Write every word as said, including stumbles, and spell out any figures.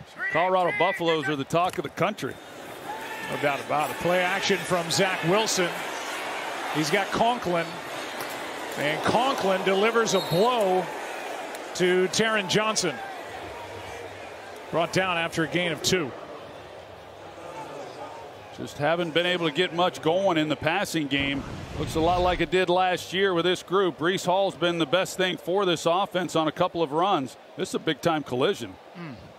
Colorado Buffaloes are the talk of the country. No doubt about it. Play action from Zach Wilson. He's got Conklin. And Conklin delivers a blow to Tarron Johnson. Brought down after a gain of two. Just haven't been able to get much going in the passing game. Looks a lot like it did last year with this group. Breece Hall's been the best thing for this offense on a couple of runs. This is a big time collision. Mm.